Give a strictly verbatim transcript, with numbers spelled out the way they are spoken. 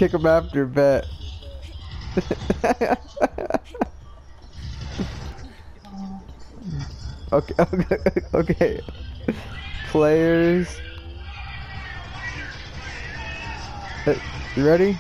Kick him after, bet. Okay, okay, okay. Players. Uh, You ready?